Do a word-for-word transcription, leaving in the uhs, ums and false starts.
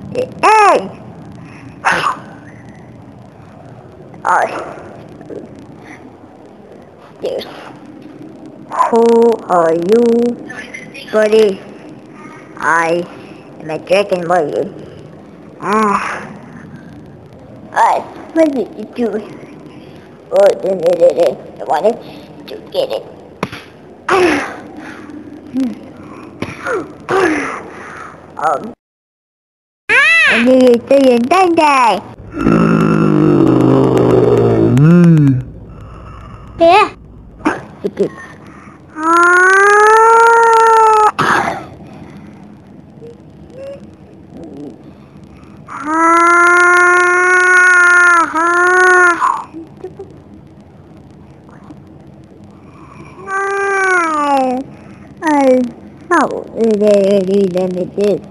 Hey! Oh. Dude. Who are you, buddy? I am a dragon buddy. Ah. Alright, what did you do? Oh, I wanted to get it. um. I need to see you Sunday. Yeah. Okay. Oh, oh, let me do.